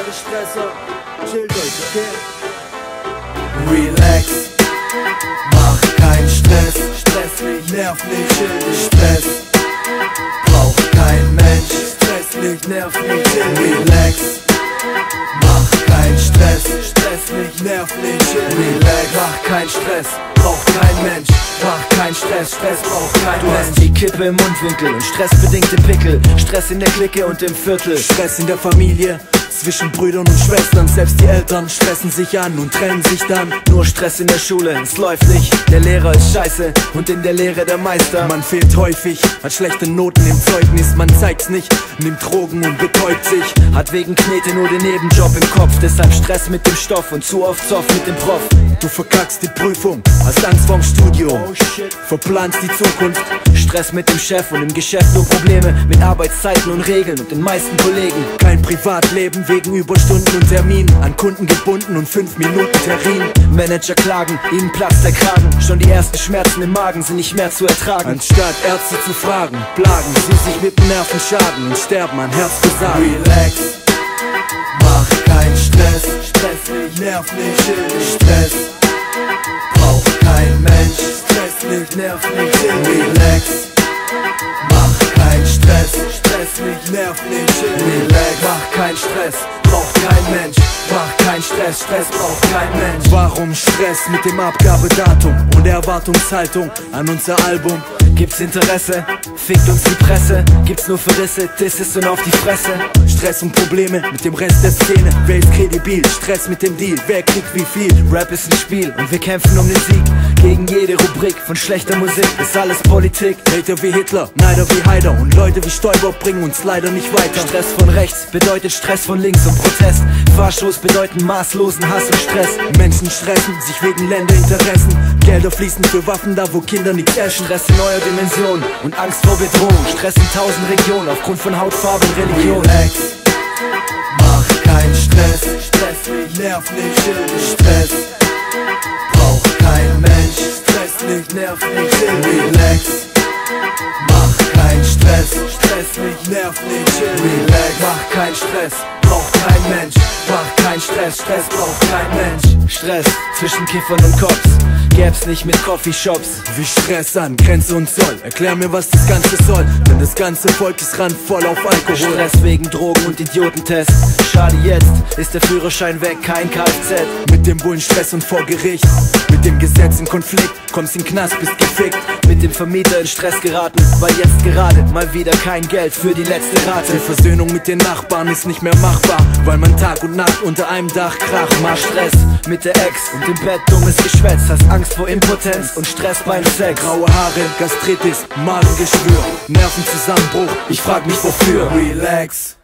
alle Stresser, chillt euch, okay? Relax, mach keinen Stress, Stress nicht, nerv nicht, chill nicht. Stress braucht kein Mensch, Stress nicht, nerv nicht, chill nicht. Relax, mach keinen Stress, Stress nicht, nerv nicht, chill nicht. Relax, mach keinen Stress, braucht kein Mensch. Mach kein Stress, Stress braucht kein Mensch. Du hast die Kippe im Mundwinkel und stressbedingte Pickel. Stress in der Clique und im Viertel, Stress in der Familie, zwischen Brüdern und Schwestern. Selbst die Eltern stressen sich an und trennen sich dann. Nur Stress in der Schule, es läuft nicht. Der Lehrer ist scheiße und in der Lehre der Meister. Man fehlt häufig, hat schlechte Noten im Zeugnis. Man zeigt's nicht, nimmt Drogen und betäubt sich. Hat wegen Knete nur den Nebenjob im Kopf. Deshalb Stress mit dem Stoff und zu oft Zoff mit dem Prof. Du verkackst die Prüfung, hast Angst vorm Studium, verplanst die Zukunft. Stress mit dem Chef und im Geschäft nur Probleme mit Arbeitszeiten und Regeln und den meisten Kollegen. Kein Privatleben wegen Überstunden und Terminen, an Kunden gebunden und 5 Minuten Termin. Manager klagen, ihnen platzt der Kragen. Schon die ersten Schmerzen im Magen sind nicht mehr zu ertragen. Anstatt Ärzte zu fragen, plagen sie sich mit Nervenschaden und sterben an Herzversagen. Relax, mach keinen Stress, Stress nicht, nerv nicht, chill nicht. Stress braucht kein Mensch, Stress nicht, nerv nicht, chill nicht. Relax, mach keinen Stress, Stress nicht, nerv nicht, chill nicht. Relax, mach keinen Stress, braucht kein Mensch. Mach keinen Stress, Stress braucht kein Mensch. Warum Stress mit dem Abgabedatum und der Erwartungshaltung an unser Album? Gibt's Interesse? Fickt uns die Presse? Gibt's nur Verrisse, Disses und auf die Fresse? Stress und Probleme mit dem Rest der Szene. Wer ist kredibil? Stress mit dem Deal. Wer kriegt wie viel? Rap ist ein Spiel und wir kämpfen um den Sieg. Gegen jede Rubrik von schlechter Musik ist alles Politik. Hater wie Hitler, Neider wie Haider und Leute wie Stoiber bringen uns leider nicht weiter. Stress von rechts bedeutet Stress von links und Protest. Fahrstoß bedeuten maßlosen Hass und Stress. Menschen stressen sich wegen Länderinteressen. Gelder fließen für Waffen da, wo Kinder nichts essen. Stress in neuer Dimension und Angst vor Bedrohung. Stress in 1000 Regionen aufgrund von Hautfarbe und Religion. Relax, mach keinen Stress, Stress nicht, nerv nicht, chill nicht. Stress braucht kein Mensch, Stress nicht, nerv nicht, chill nicht. Relax, mach keinen Stress, Stress nicht, nerv nicht, chill nicht. Relax, mach keinen Stress, braucht kein Mensch. Mach keinen Stress, Stress braucht kein Mensch. Stress zwischen Kiffern und Cops gäb's nicht mit Coffeeshops. Wie Stress an Grenze und Zoll. Erklär mir, was das Ganze soll, denn das ganze Volk ist randvoll auf Alkohol. Stress wegen Drogen und Idiotentests. Schade, jetzt ist der Führerschein weg, kein Kfz. Mit dem Bullen Stress und vor Gericht, mit dem Gesetz in Konflikt. Kommst in den Knast, bist gefickt. Mit dem Vermieter in Stress geraten, weil jetzt gerade mal wieder kein Geld für die letzte Rate. Die Versöhnung mit den Nachbarn ist nicht mehr machbar, weil man Tag und Nacht unter einem Dach kracht. Mach Stress mit der Ex und im Bett dummes Geschwätz. Hast Angst vor Impotenz und Stress beim Sex. Graue Haare, Gastritis, Magengeschwür, Nervenzusammenbruch, ich frag mich wofür. Relax,